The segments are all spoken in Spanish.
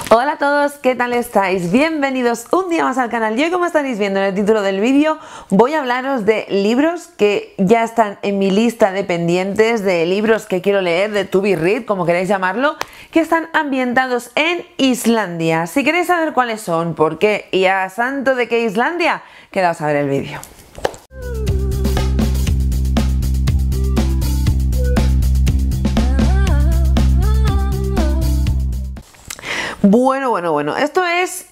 Hola a todos, ¿qué tal estáis? Bienvenidos un día más al canal. Y hoy, como estaréis viendo en el título del vídeo, voy a hablaros de libros que ya están en mi lista de pendientes, de libros que quiero leer, de to be read, como queráis llamarlo, que están ambientados en Islandia. Si queréis saber cuáles son, por qué y a santo de qué Islandia, quedaos a ver el vídeo. Bueno, esto es,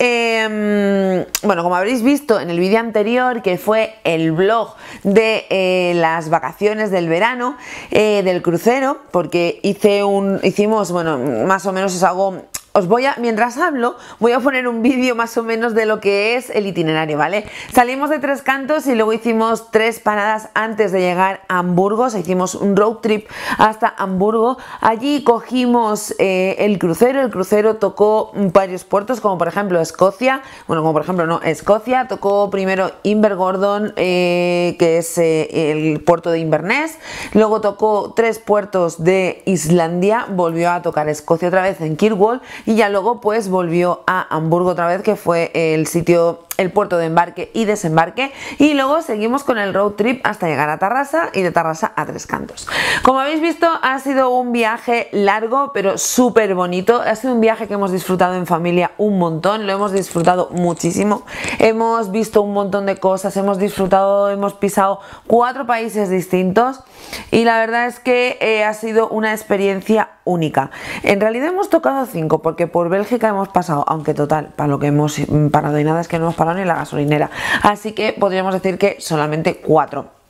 como habréis visto en el vídeo anterior, que fue el vlog de las vacaciones del verano, del crucero, porque hicimos, más o menos mientras hablo, voy a poner un vídeo más o menos de lo que es el itinerario, ¿vale? Salimos de Tres Cantos y luego hicimos 3 paradas antes de llegar a Hamburgo, hicimos un road trip hasta Hamburgo. Allí cogimos el crucero tocó varios puertos, como por ejemplo Escocia, Escocia, tocó primero Invergordon, que es el puerto de Inverness, luego tocó 3 puertos de Islandia, volvió a tocar Escocia otra vez en Kirkwall, y ya luego pues volvió a Hamburgo otra vez, que fue el puerto de embarque y desembarque, y luego seguimos con el road trip hasta llegar a Tarrasa y de Tarrasa a Tres Cantos. Como habéis visto, ha sido un viaje largo pero súper bonito, ha sido un viaje que hemos disfrutado en familia un montón, lo hemos disfrutado muchísimo, hemos visto un montón de cosas, hemos pisado 4 países distintos y la verdad es que ha sido una experiencia única. En realidad hemos tocado 5 porque por Bélgica hemos pasado, aunque total, para lo que hemos parado y nada, es que no hemos parado ni la gasolinera, así que podríamos decir que solamente 4.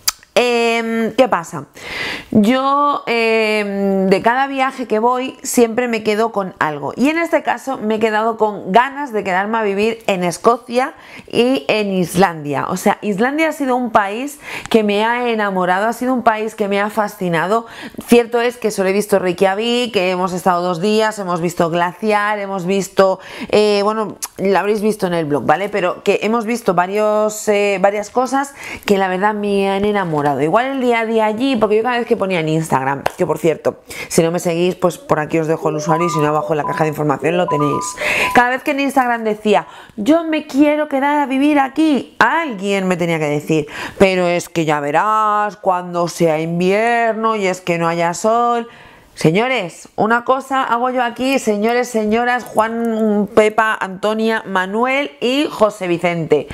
¿Qué pasa? Yo de cada viaje que voy siempre me quedo con algo, y en este caso me he quedado con ganas de quedarme a vivir en Escocia y en Islandia. O sea, Islandia ha sido un país que me ha enamorado, ha sido un país que me ha fascinado. Cierto es que solo he visto Reykjavik, que hemos estado 2 días, hemos visto glaciar, hemos visto, lo habréis visto en el blog, ¿vale? Pero que hemos visto varias cosas que la verdad me han enamorado. Igual el día a día allí, porque yo cada vez que ponía en Instagram, que por cierto, si no me seguís, pues por aquí os dejo el usuario y si no, abajo en la caja de información lo tenéis. Cada vez que en Instagram decía, yo me quiero quedar a vivir aquí, alguien me tenía que decir, pero es que ya verás cuando sea invierno y es que no haya sol. Señores, una cosa hago yo aquí, señores, señoras, Juan, Pepa, Antonia, Manuel y José Vicente.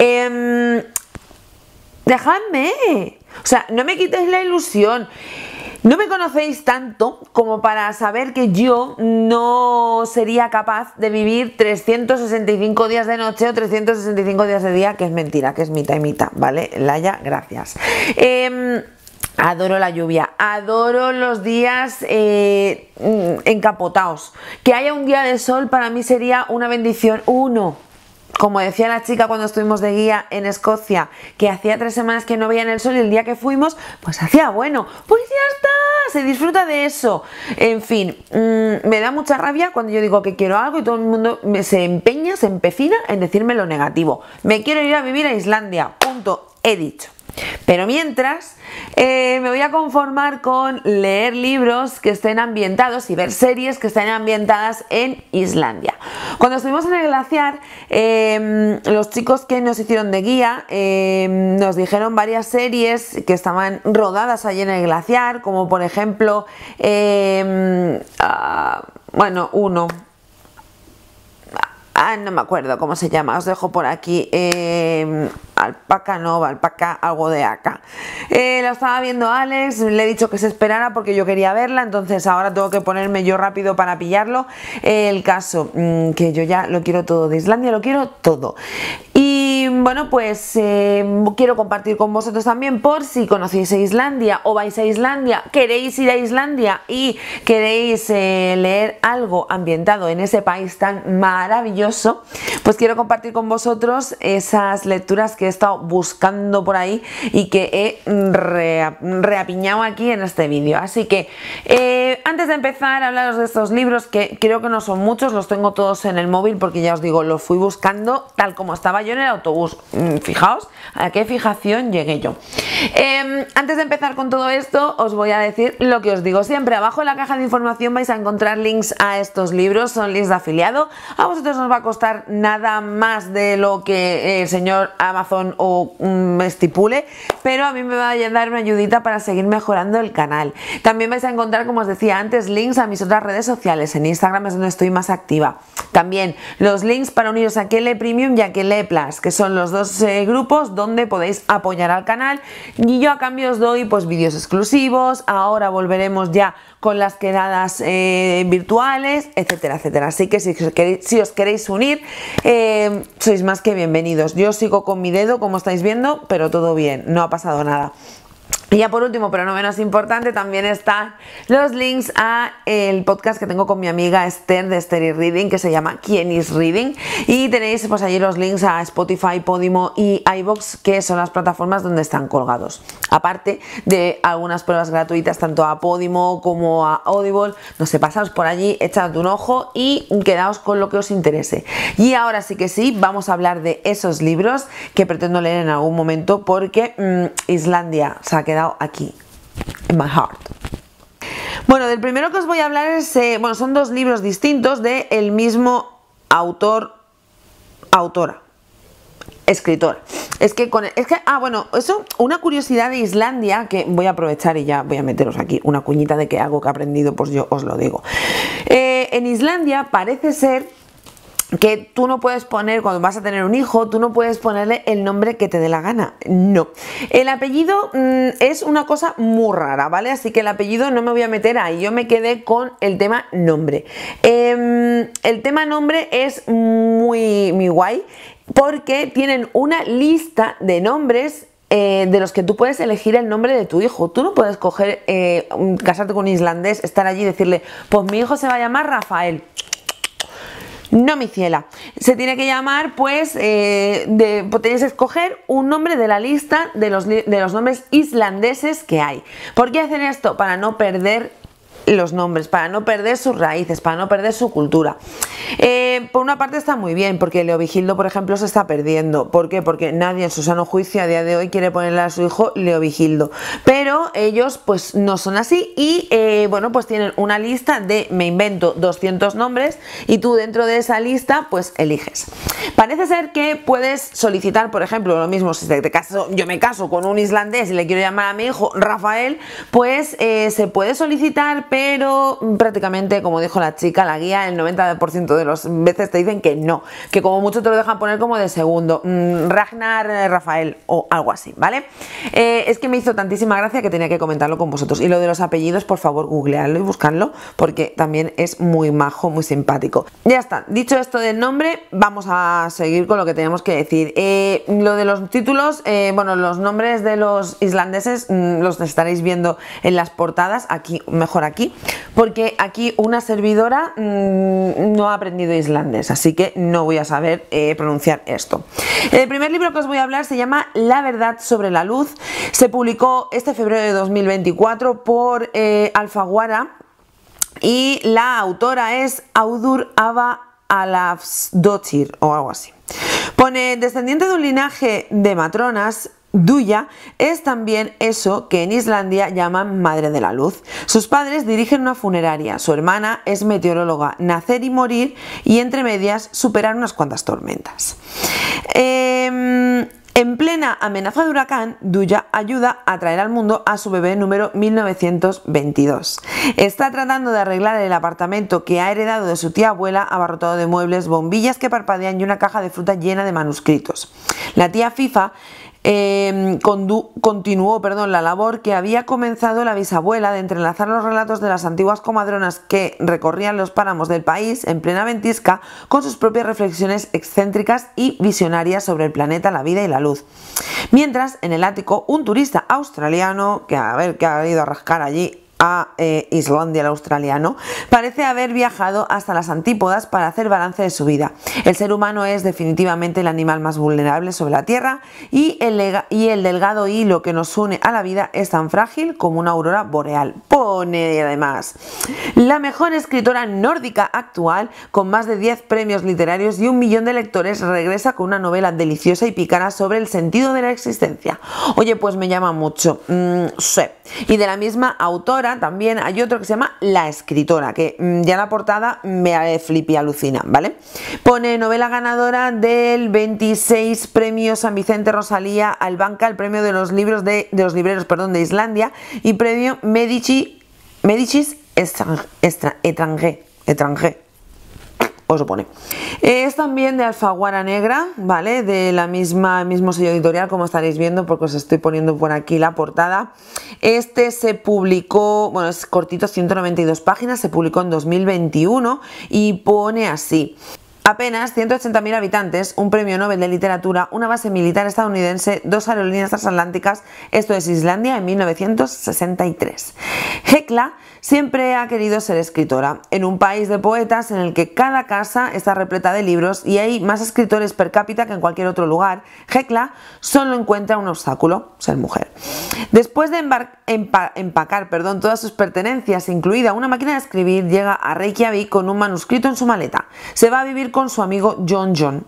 Dejadme, o sea, no me quitéis la ilusión. No me conocéis tanto como para saber que yo no sería capaz de vivir 365 días de noche o 365 días de día, que es mentira, que es mitad y mitad, ¿vale? Laia, gracias. Adoro la lluvia, adoro los días encapotados. Que haya un día de sol para mí sería una bendición. Como decía la chica cuando estuvimos de guía en Escocia, que hacía 3 semanas que no veían el sol y el día que fuimos, pues hacía bueno. Pues ya está, se disfruta de eso. En fin, me da mucha rabia cuando yo digo que quiero algo y todo el mundo se empecina en decirme lo negativo. Me quiero ir a vivir a Islandia, punto, he dicho. Pero mientras me voy a conformar con leer libros que estén ambientados y ver series que estén ambientadas en Islandia. Cuando estuvimos en el glaciar, los chicos que nos hicieron de guía nos dijeron varias series que estaban rodadas allí en el glaciar, como por ejemplo, no me acuerdo cómo se llama, os dejo por aquí, Alpaca Nova, Alpaca, algo de acá. Lo estaba viendo Alex, le he dicho que se esperara porque yo quería verla, entonces ahora tengo que ponerme yo rápido para pillarlo. El caso, que yo ya lo quiero todo de Islandia, lo quiero todo. Y bueno, pues quiero compartir con vosotros también, por si conocéis a Islandia o vais a Islandia, queréis ir a Islandia y queréis leer algo ambientado en ese país tan maravilloso, pues quiero compartir con vosotros esas lecturas que he estado buscando por ahí y que he reapiñado aquí en este vídeo. Así que antes de empezar a hablaros de estos libros, que creo que no son muchos, los tengo todos en el móvil porque ya os digo, los fui buscando tal como estaba yo en el autobús. Fijaos a qué fijación llegué yo. Antes de empezar con todo esto, os voy a decir lo que os digo siempre. Abajo en la caja de información vais a encontrar links a estos libros, son links de afiliado. A vosotros no os va a costar nada más de lo que el señor Amazon me estipule, pero a mí me va a dar una ayudita para seguir mejorando el canal. También vais a encontrar, como os decía antes, links a mis otras redes sociales. En Instagram es donde estoy más activa. También los links para uniros a Kele Premium y a Kele Plus, que son los dos grupos donde podéis apoyar al canal, y yo a cambio os doy pues vídeos exclusivos. Ahora volveremos ya con las quedadas virtuales, etcétera, etcétera. Así que si os queréis unir, sois más que bienvenidos. Yo sigo con mi dedo, como estáis viendo, pero todo bien, no ha pasado nada. Y ya por último, pero no menos importante, también están los links a el podcast que tengo con mi amiga Esther de Esther is Reading, que se llama ¿Quién is Reading? Y tenéis pues allí los links a Spotify, Podimo y iVoox, que son las plataformas donde están colgados. Aparte de algunas pruebas gratuitas tanto a Podimo como a Audible. No sé, pasaos por allí, echad un ojo y quedaos con lo que os interese. Y ahora sí que sí, vamos a hablar de esos libros que pretendo leer en algún momento, porque Islandia se ha quedado aquí, en my heart. Bueno, del primero que os voy a hablar es, bueno, son dos libros distintos de el mismo autora, escritora. Bueno, eso, una curiosidad de Islandia que voy a aprovechar y ya voy a meteros aquí una cuñita de que algo que he aprendido, pues yo os lo digo. En Islandia parece ser que tú no puedes poner, cuando vas a tener un hijo, tú no puedes ponerle el nombre que te dé la gana. No. El apellido es una cosa muy rara, ¿vale? Así que el apellido no me voy a meter ahí. Yo me quedé con el tema nombre. El tema nombre es muy guay porque tienen una lista de nombres de los que tú puedes elegir el nombre de tu hijo. Tú no puedes coger, casarte con un islandés, estar allí y decirle, pues mi hijo se va a llamar Rafael. No, mi ciela, se tiene que llamar, pues tenéis que escoger un nombre de la lista de los nombres islandeses que hay. ¿Por qué hacen esto? Para no perder los nombres, para no perder sus raíces, para no perder su cultura. Por una parte está muy bien, porque Leovigildo, por ejemplo, se está perdiendo. ¿Por qué? Porque nadie en su sano juicio a día de hoy quiere ponerle a su hijo Leovigildo, pero ellos pues no son así y bueno, pues tienen una lista de, me invento, 200 nombres y tú dentro de esa lista pues eliges. Parece ser que puedes solicitar, por ejemplo, lo mismo si yo me caso con un islandés y le quiero llamar a mi hijo Rafael, pues se puede solicitar, pero prácticamente, como dijo la chica, la guía, el 90% de las veces te dicen que no, que como mucho te lo dejan poner como de segundo, Ragnar Rafael o algo así, ¿vale? Es que me hizo tantísima gracia que tenía que comentarlo con vosotros. Y lo de los apellidos, por favor, googleadlo y buscadlo, porque también es muy majo, muy simpático. Ya está, dicho esto del nombre, vamos a seguir con lo que teníamos que decir. Lo de los títulos, bueno, los nombres de los islandeses los estaréis viendo en las portadas, aquí, mejor aquí, porque aquí una servidora no ha aprendido islandés, así que no voy a saber pronunciar esto. El primer libro que os voy a hablar se llama La verdad sobre la luz. Se publicó este febrero de 2024 por Alfaguara y la autora es Auður Ava Alafsdóttir o algo así. Pone, descendiente de un linaje de matronas, Duya es también eso que en Islandia llaman Madre de la Luz. Sus padres dirigen una funeraria, su hermana es meteoróloga, nacer y morir y entre medias superar unas cuantas tormentas. En plena amenaza de huracán, Duya ayuda a traer al mundo a su bebé número 1922. Está tratando de arreglar el apartamento que ha heredado de su tía abuela, abarrotado de muebles, bombillas que parpadean y una caja de fruta llena de manuscritos. La tía Fifa continuó la labor que había comenzado la bisabuela de entrelazar los relatos de las antiguas comadronas que recorrían los páramos del país en plena ventisca con sus propias reflexiones excéntricas y visionarias sobre el planeta, la vida y la luz. Mientras, en el ático, un turista australiano, que ha ido a rascar allí a Islandia, el australiano, parece haber viajado hasta las antípodas para hacer balance de su vida. El ser humano es definitivamente el animal más vulnerable sobre la Tierra y el delgado hilo que nos une a la vida es tan frágil como una aurora boreal. Pone además, la mejor escritora nórdica actual, con más de 10 premios literarios y 1 millón de lectores, regresa con una novela deliciosa y pícara sobre el sentido de la existencia. Oye, pues me llama mucho. Sí. Y de la misma autora también hay otro que se llama La escritora, que ya la portada me flipi alucina, ¿vale? Pone novela ganadora del 26 premio San Vicente Rosalía Albanca, el premio de los libros de los libreros, perdón, de Islandia, y premio Medicis étranger. Os lo pone. Es también de Alfaguara Negra, ¿vale? De la mismo sello editorial, como estaréis viendo, porque os estoy poniendo por aquí la portada. Este se publicó, bueno, es cortito, 192 páginas, se publicó en 2021 y pone así. Apenas 180.000 habitantes, un premio Nobel de literatura, una base militar estadounidense, 2 aerolíneas transatlánticas, esto es Islandia en 1963. Hekla siempre ha querido ser escritora, en un país de poetas en el que cada casa está repleta de libros y hay más escritores per cápita que en cualquier otro lugar. Hekla solo encuentra un obstáculo: ser mujer. Después de empacar todas sus pertenencias, incluida una máquina de escribir, llega a Reykjavik con un manuscrito en su maleta. Se va a vivir con su amigo John,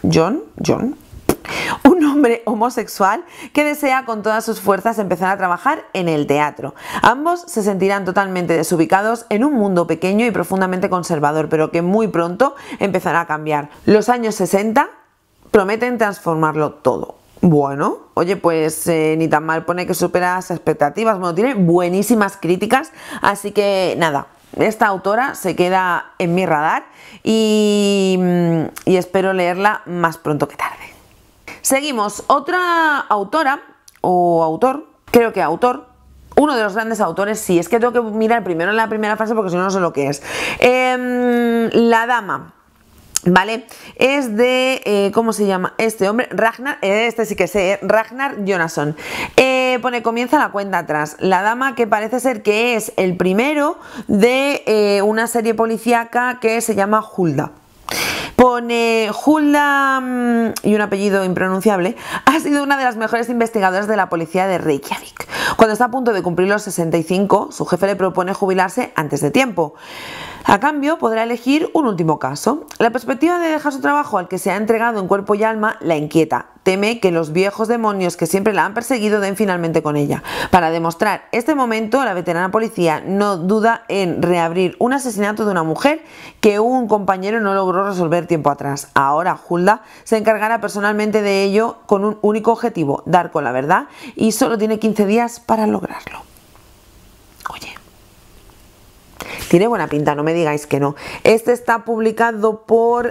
un hombre homosexual que desea con todas sus fuerzas empezar a trabajar en el teatro. Ambos se sentirán totalmente desubicados en un mundo pequeño y profundamente conservador, pero que muy pronto empezará a cambiar. Los años 60 prometen transformarlo todo. Bueno, oye, pues ni tan mal, pone que supera las expectativas. Bueno, tiene buenísimas críticas, así que nada, esta autora se queda en mi radar y espero leerla más pronto que tarde. Seguimos, otra autora o autor, creo que autor, uno de los grandes autores, sí, es que tengo que mirar primero en la primera frase porque si no, no sé lo que es. La dama, ¿vale? Es de, ¿cómo se llama este hombre? Ragnar, este sí que sé, Ragnar Jonasson. Pone, comienza la cuenta atrás. La dama, que parece ser que es el primero de una serie policíaca que se llama Hulda. Pone Hulda, y un apellido impronunciable, ha sido una de las mejores investigadoras de la policía de Reykjavik. Cuando está a punto de cumplir los 65, su jefe le propone jubilarse antes de tiempo. A cambio, podrá elegir un último caso. La perspectiva de dejar su trabajo al que se ha entregado en cuerpo y alma la inquieta. Teme que los viejos demonios que siempre la han perseguido den finalmente con ella. Para demostrar este momento, la veterana policía no duda en reabrir un asesinato de una mujer que un compañero no logró resolver tiempo atrás. Ahora Hulda se encargará personalmente de ello con un único objetivo: dar con la verdad, y solo tiene 15 días para lograrlo. Oye, tiene buena pinta, no me digáis que no. Este está publicado por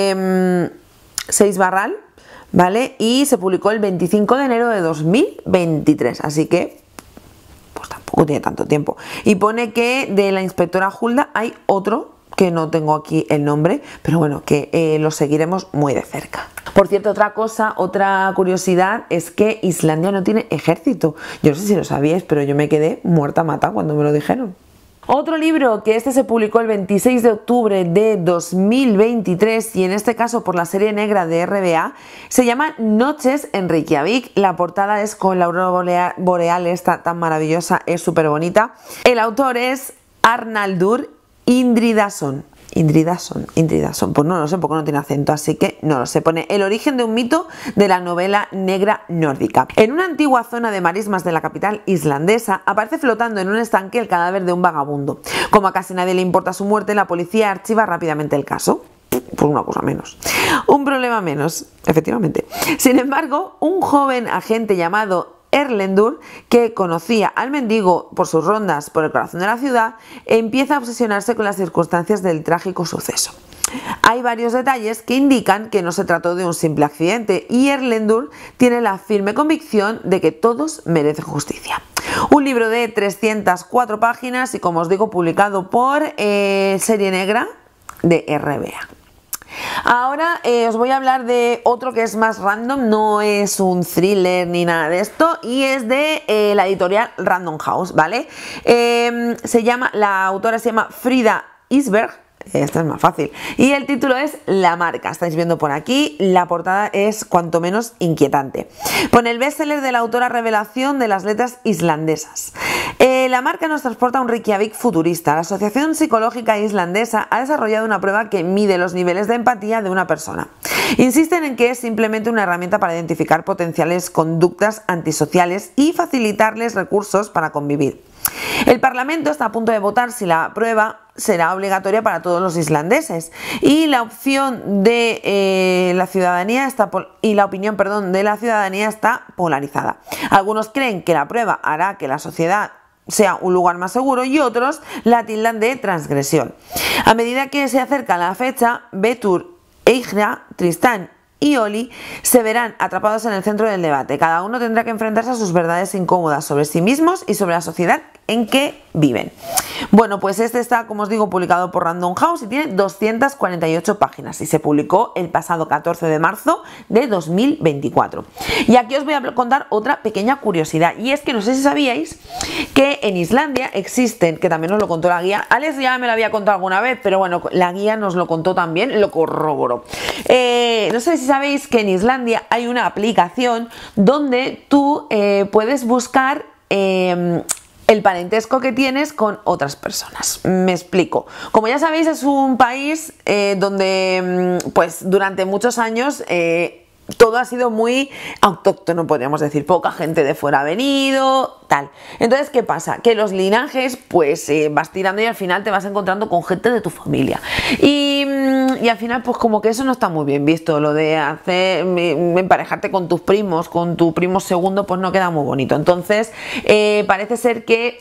Seis Barral, ¿vale? Y se publicó el 25 de enero de 2023, así que pues tampoco tiene tanto tiempo. Y pone que de la inspectora Hulda hay otro, que no tengo aquí el nombre, pero bueno, que lo seguiremos muy de cerca. Por cierto, otra curiosidad es que Islandia no tiene ejército. Yo no sé si lo sabíais, pero yo me quedé muerta mata cuando me lo dijeron. Otro libro, que este se publicó el 26 de octubre de 2023 y en este caso por la serie negra de RBA, se llama Noches en Reykjavik. La portada es con la aurora boreal, esta tan maravillosa, es súper bonita. El autor es Arnaldur Indridason, pues no lo sé porque no tiene acento, así que no lo sé. Pone el origen de un mito de la novela negra nórdica. En una antigua zona de marismas de la capital islandesa aparece flotando en un estanque el cadáver de un vagabundo. Como a casi nadie le importa su muerte, la policía archiva rápidamente el caso. Pues una cosa menos. Un problema menos, efectivamente. Sin embargo, un joven agente llamado Erlendur, que conocía al mendigo por sus rondas por el corazón de la ciudad, empieza a obsesionarse con las circunstancias del trágico suceso. Hay varios detalles que indican que no se trató de un simple accidente y Erlendur tiene la firme convicción de que todos merecen justicia. Un libro de 304 páginas y, como os digo, publicado por Serie Negra de RBA. Ahora os voy a hablar de otro que es más random, no es un thriller ni nada de esto, y es de la editorial Random House, ¿vale? La autora se llama Frida Isberg. Esta es más fácil. Y el título es La marca. Estáis viendo por aquí. La portada es cuanto menos inquietante. Pone el bestseller de la autora revelación de las letras islandesas. La marca nos transporta a un Reykjavik futurista. La Asociación Psicológica Islandesa ha desarrollado una prueba que mide los niveles de empatía de una persona. Insisten en que es simplemente una herramienta para identificar potenciales conductas antisociales y facilitarles recursos para convivir. El Parlamento está a punto de votar si la prueba será obligatoria para todos los islandeses y la opción de la ciudadanía y la opinión, de la ciudadanía está polarizada. Algunos creen que la prueba hará que la sociedad sea un lugar más seguro y otros la tildan de transgresión. A medida que se acerca la fecha, Betur, Eigra, Tristán y Oli se verán atrapados en el centro del debate. Cada uno tendrá que enfrentarse a sus verdades incómodas sobre sí mismos y sobre la sociedad en que viven. Bueno, pues este está, como os digo, publicado por Random House y tiene 248 páginas y se publicó el pasado 14 de marzo de 2024. Y aquí os voy a contar otra pequeña curiosidad, y es que no sé si sabíais que en Islandia existen, que también nos lo contó la guía, Alex ya me lo había contado alguna vez, pero bueno, la guía nos lo contó también, lo corroboró. No sé si sabéis que en Islandia hay una aplicación donde tú puedes buscar el parentesco que tienes con otras personas. Me explico. Como ya sabéis, es un país donde pues durante muchos años todo ha sido muy autóctono, podríamos decir, poca gente de fuera ha venido, tal. Entonces, ¿qué pasa? Que los linajes, pues vas tirando y al final te vas encontrando con gente de tu familia. Y al final, pues como que eso no está muy bien visto, lo de emparejarte con tus primos, con tu primo segundo, pues no queda muy bonito. Entonces, parece ser que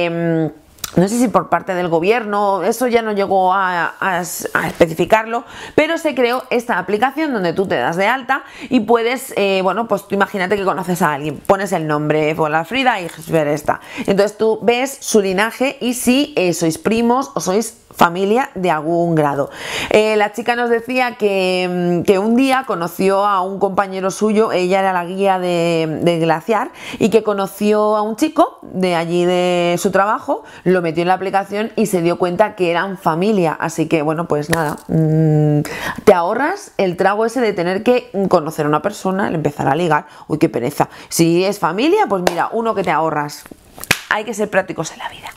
no sé si por parte del gobierno, eso ya no llegó a especificarlo, pero se creó esta aplicación donde tú te das de alta y puedes, bueno, pues tú imagínate que conoces a alguien, pones el nombre, la Frida y ver esta. Entonces tú ves su linaje y si sois primos o sois familia de algún grado. La chica nos decía que un día conoció a un compañero suyo, ella era la guía de Glaciar, y que conoció a un chico de allí de su trabajo, lo metió en la aplicación y se dio cuenta que eran familia. Así que bueno, pues nada, te ahorras el trago ese de tener que conocer a una persona, empezar a ligar. Uy, qué pereza. Si es familia, pues mira, uno que te ahorras. Hay que ser prácticos en la vida.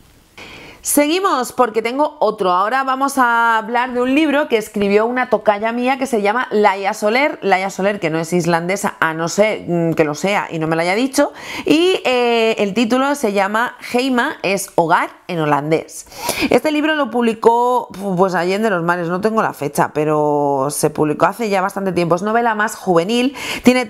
Seguimos porque tengo otro. Ahora vamos a hablar de un libro que escribió una tocaya mía que se llama Laia Soler. Laia Soler, que no es islandesa, a no ser que lo sea y no me lo haya dicho. Y el título se llama Heima es hogar en holandés. Este libro lo publicó pues Allende los Mares, no tengo la fecha, pero se publicó hace ya bastante tiempo. Es novela más juvenil, tiene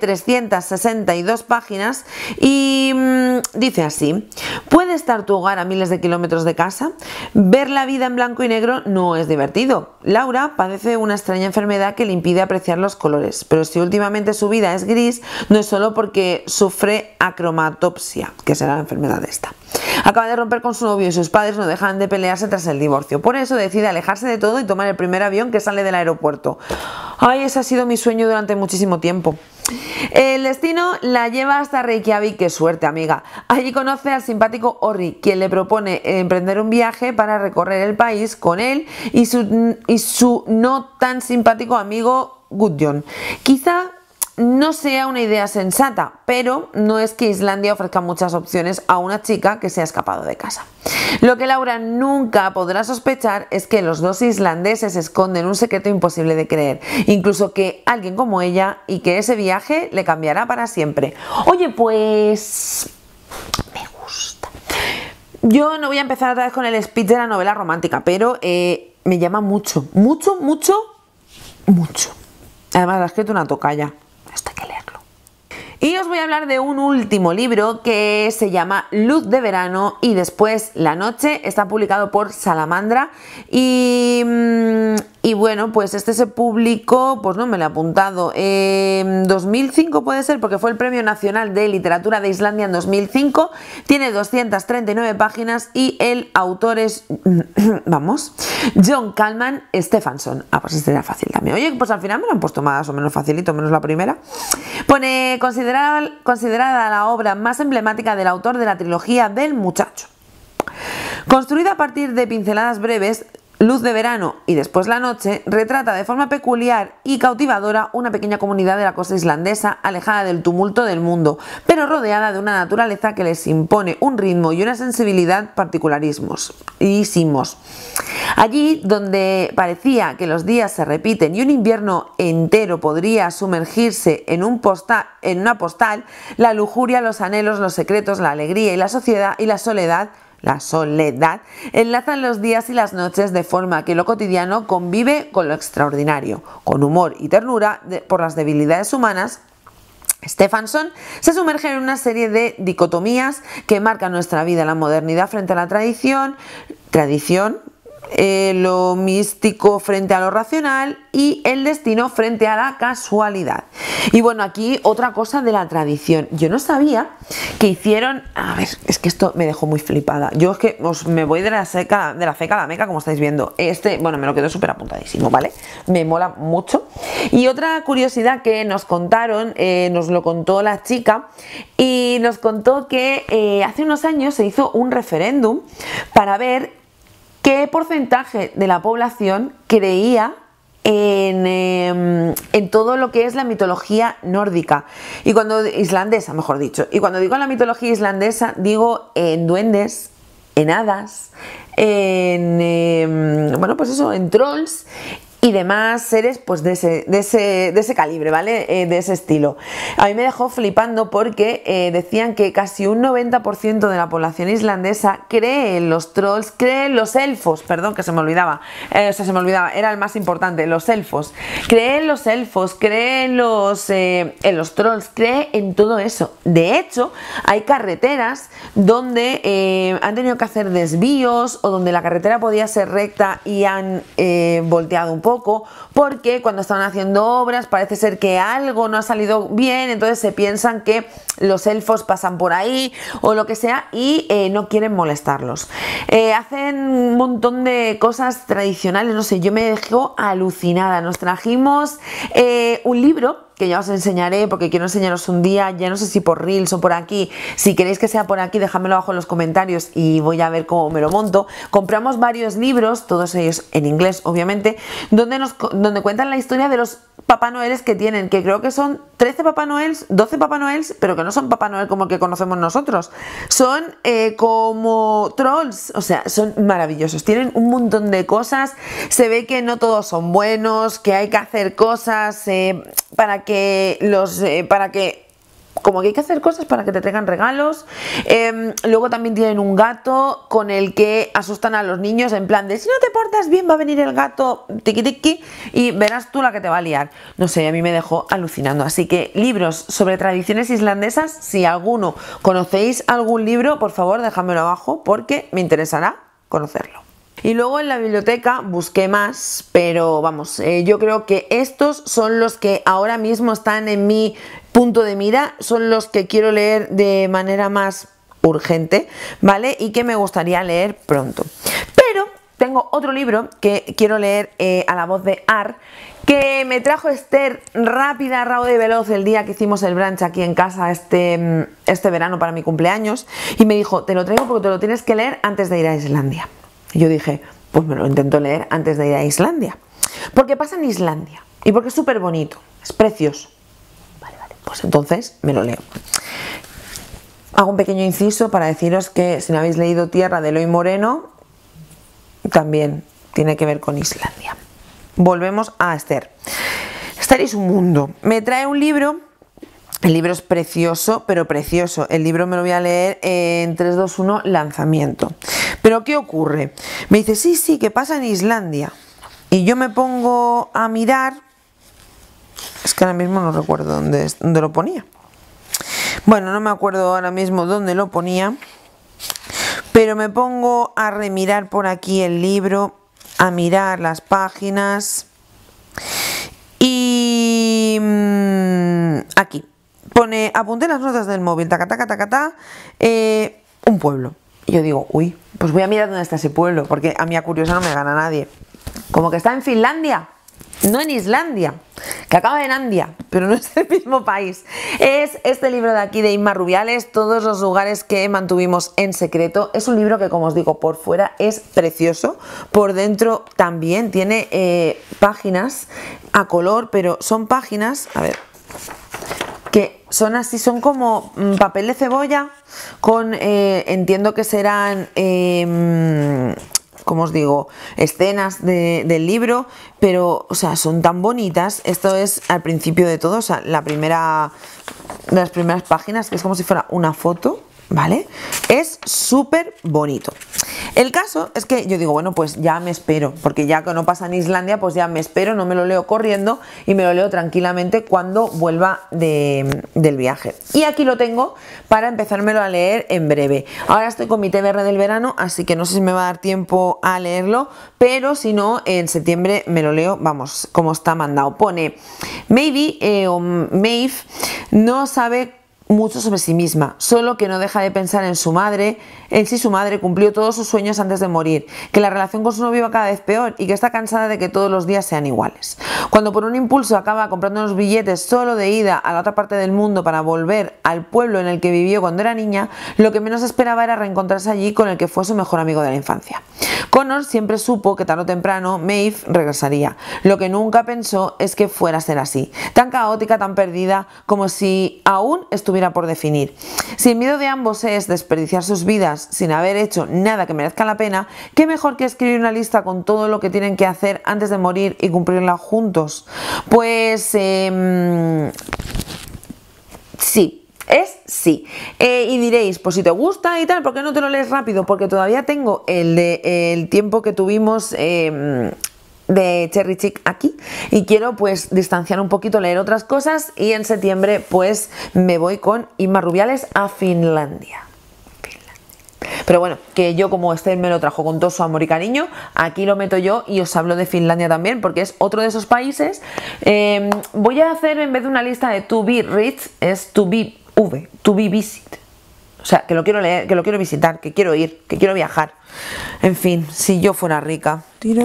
362 páginas y dice así: ¿puede estar tu hogar a miles de kilómetros de casa? Ver la vida en blanco y negro no es divertido. Laura padece una extraña enfermedad que le impide apreciar los colores, pero si últimamente su vida es gris, no es solo porque sufre acromatopsia, que será la enfermedad esta. Acaba de romper con su novio y sus padres no dejan de pelearse tras el divorcio. Por eso decide alejarse de todo y tomar el primer avión que sale del aeropuerto. Ay, ese ha sido mi sueño durante muchísimo tiempo. El destino la lleva hasta Reykjavik. ¡Qué suerte, amiga! Allí conoce al simpático Orri, quien le propone emprender un viaje para recorrer el país con él y su no tan simpático amigo Gudjon. Quizá no sea una idea sensata, pero no es que Islandia ofrezca muchas opciones a una chica que se ha escapado de casa. Lo que Laura nunca podrá sospechar es que los dos islandeses esconden un secreto imposible de creer, incluso que alguien como ella, y que ese viaje le cambiará para siempre. Oye, pues me gusta. Yo no voy a empezar otra vez con el speech de la novela romántica, pero me llama mucho. Además, la ha escrito una tocaya. Esto hay que leerlo. Y os voy a hablar de un último libro que se llama Luz de verano y después la noche. Está publicado por Salamandra y Y bueno, pues este se publicó, pues no me lo he apuntado, en 2005 puede ser, porque fue el Premio Nacional de Literatura de Islandia en 2005. Tiene 239 páginas y el autor es, vamos, John Kalman Stefánsson. Ah, pues este era fácil también. Oye, pues al final me lo han puesto más o menos facilito, menos la primera. Pone, considerada la obra más emblemática del autor de la trilogía del muchacho. Construida a partir de pinceladas breves, Luz de verano y después la noche retrata de forma peculiar y cautivadora una pequeña comunidad de la costa islandesa alejada del tumulto del mundo, pero rodeada de una naturaleza que les impone un ritmo y una sensibilidad particularísimos. Allí donde parecía que los días se repiten y un invierno entero podría sumergirse en una postal, la lujuria, los anhelos, los secretos, la alegría y la soledad enlazan los días y las noches de forma que lo cotidiano convive con lo extraordinario. Con humor y ternura por las debilidades humanas, Stefánsson se sumerge en una serie de dicotomías que marcan nuestra vida: la modernidad frente a la tradición, lo místico frente a lo racional y el destino frente a la casualidad. Y bueno, aquí otra cosa de la tradición. Yo no sabía que hicieron... A ver, es que esto me dejó muy flipada. Yo es que me voy de la feca a la meca, como estáis viendo. Bueno, me lo quedo súper apuntadísimo, ¿vale? Me mola mucho. Y otra curiosidad que nos contaron, nos lo contó la chica, y nos contó que hace unos años se hizo un referéndum para ver qué porcentaje de la población creía en todo lo que es la mitología nórdica islandesa, mejor dicho. Y cuando digo la mitología islandesa, digo en duendes, en hadas, bueno, pues eso, en trolls y demás seres pues de ese calibre, ¿vale? De ese estilo. A mí me dejó flipando porque decían que casi un 90% de la población islandesa cree en los trolls, cree en los elfos, perdón, que se me olvidaba, era el más importante, los elfos. Cree en los elfos, cree en los trolls, cree en todo eso. De hecho, hay carreteras donde han tenido que hacer desvíos o donde la carretera podía ser recta y han volteado un poco, porque cuando estaban haciendo obras parece ser que algo no ha salido bien, entonces se piensan que los elfos pasan por ahí o lo que sea y no quieren molestarlos. Hacen un montón de cosas tradicionales, no sé, yo me dejó alucinada. Nos trajimos un libro que ya os enseñaré, porque quiero enseñaros un día, ya no sé si por Reels o por aquí. Si queréis que sea por aquí, dejadmelo abajo en los comentarios y voy a ver cómo me lo monto. Compramos varios libros, todos ellos en inglés obviamente, donde cuentan la historia de los Papá Noeles que tienen, que creo que son 13 Papá Noels, 12 Papá Noels, pero que no son Papá Noel como el que conocemos nosotros, son como trolls, o sea, son maravillosos, tienen un montón de cosas, se ve que no todos son buenos, que hay que hacer cosas como que hay que hacer cosas para que te traigan regalos. Luego también tienen un gato con el que asustan a los niños en plan de si no te portas bien va a venir el gato tiqui tiqui y verás tú la que te va a liar. No sé, a mí me dejó alucinando. Así que libros sobre tradiciones islandesas, si alguno conocéis algún libro, por favor dejadmelo abajo porque me interesará conocerlo. Y luego en la biblioteca busqué más, pero vamos, yo creo que estos son los que ahora mismo están en mi punto de mira, son los que quiero leer de manera más urgente, ¿vale? Y que me gustaría leer pronto. Pero tengo otro libro que quiero leer a la voz de Ar, que me trajo Esther rápida, rauda y veloz el día que hicimos el brunch aquí en casa este verano para mi cumpleaños, y me dijo, te lo traigo porque te lo tienes que leer antes de ir a Islandia. Y yo dije, pues me lo intento leer antes de ir a Islandia. Porque pasa en Islandia y porque es súper bonito, es precioso. Vale, pues entonces me lo leo. Hago un pequeño inciso para deciros que si no habéis leído Tierra de Eloy Moreno, también tiene que ver con Islandia. Volvemos a Esther. Esther es un mundo. Me trae un libro. El libro es precioso, pero precioso. El libro me lo voy a leer en 3, 2, 1, lanzamiento. Pero ¿qué ocurre? Me dice, sí, que pasa en Islandia. Y yo me pongo a mirar. Es que ahora mismo no recuerdo dónde lo ponía. Bueno, no me acuerdo ahora mismo dónde lo ponía. Pero me pongo a remirar por aquí el libro. a mirar las páginas y aquí pone, apunté las notas del móvil, taca, taca, taca, taca, un pueblo. Y yo digo, uy, pues voy a mirar dónde está ese pueblo, porque a mí a curiosa no me gana nadie. Como que está en Finlandia, no en Islandia, que acaba en Andia, pero no es el mismo país. Es este libro de aquí de Inma Rubiales, Todos los lugares que mantuvimos en secreto. Es un libro que, como os digo, por fuera es precioso, por dentro también tiene páginas a color, pero son páginas, a ver, que son así, son como papel de cebolla con, entiendo que serán, como os digo, escenas del libro, pero, o sea, son tan bonitas. Esto es al principio de todo, o sea, la primera de las primeras páginas, que es como si fuera una foto, ¿vale? Es súper bonito. El caso es que yo digo, bueno, pues ya me espero, porque ya que no pasa en Islandia, pues ya me espero, no me lo leo corriendo y me lo leo tranquilamente cuando vuelva del viaje. Y aquí lo tengo para empezármelo a leer en breve. Ahora estoy con mi TBR del verano, así que no sé si me va a dar tiempo a leerlo, pero si no, en septiembre me lo leo, vamos, como está mandado. Pone, Maeve no sabe mucho sobre sí misma, solo que no deja de pensar en su madre, en si su madre cumplió todos sus sueños antes de morir, que la relación con su novio va cada vez peor y que está cansada de que todos los días sean iguales. Cuando por un impulso acaba comprando unos billetes solo de ida a la otra parte del mundo para volver al pueblo en el que vivió cuando era niña, lo que menos esperaba era reencontrarse allí con el que fue su mejor amigo de la infancia. Connor siempre supo que tarde o temprano Maeve regresaría. Lo que nunca pensó es que fuera a ser así, tan caótica, tan perdida, como si aún estuviera por definir. Si el miedo de ambos es desperdiciar sus vidas sin haber hecho nada que merezca la pena, ¿qué mejor que escribir una lista con todo lo que tienen que hacer antes de morir y cumplirla juntos? Pues sí. Es sí. Y diréis, pues si te gusta y tal, ¿por qué no te lo lees rápido? Porque todavía tengo el tiempo que tuvimos de Cherry Chick aquí y quiero pues distanciar un poquito, leer otras cosas, y en septiembre pues me voy con Inma Rubiales a Finlandia. Pero bueno, que yo, como este me lo trajo con todo su amor y cariño, aquí lo meto yo y os hablo de Finlandia también, porque es otro de esos países. Voy a hacer, en vez de una lista de to be read, es to be visit. O sea, que lo quiero leer, que lo quiero visitar, que quiero ir, que quiero viajar. En fin, si yo fuera rica.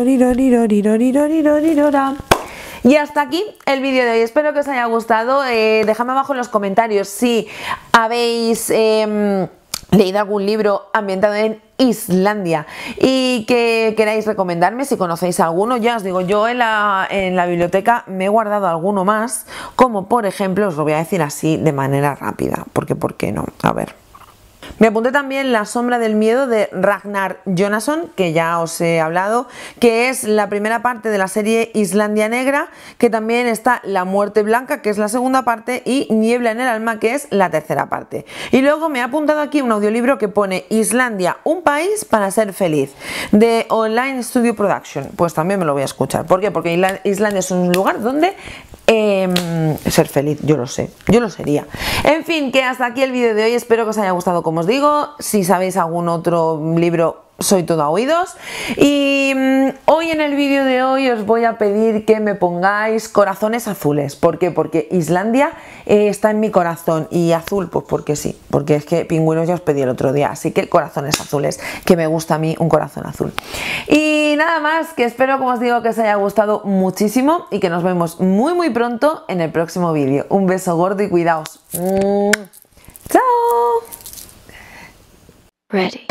Y hasta aquí el vídeo de hoy. Espero que os haya gustado. Dejadme abajo en los comentarios si habéis leído algún libro ambientado en Islandia y que queráis recomendarme, si conocéis alguno. Ya os digo, yo en la biblioteca me he guardado alguno más, como por ejemplo, os lo voy a decir así de manera rápida, porque ¿por qué no? A ver. Me apunté también La sombra del miedo de Ragnar Jonasson, que ya os he hablado, que es la primera parte de la serie Islandia Negra, que también está La muerte blanca, que es la segunda parte, y Niebla en el alma, que es la tercera parte. Y luego me he apuntado aquí un audiolibro que pone Islandia, un país para ser feliz, de Online Studio Production. Pues también me lo voy a escuchar. ¿Por qué? Porque Islandia es un lugar donde ser feliz, yo lo sé, yo lo sería. En fin, que hasta aquí el vídeo de hoy. Espero que os haya gustado, como os digo. Si sabéis algún otro libro, soy todo oídos. Y hoy, en el vídeo de hoy, os voy a pedir que me pongáis corazones azules. ¿Por qué? Porque Islandia está en mi corazón, y azul pues porque sí, porque es que pingüinos ya os pedí el otro día, así que corazones azules, que me gusta a mí un corazón azul. Y nada más, que espero, como os digo, que os haya gustado muchísimo y que nos vemos muy muy pronto en el próximo vídeo. Un beso gordo y cuidaos. ¡Chao! Ready.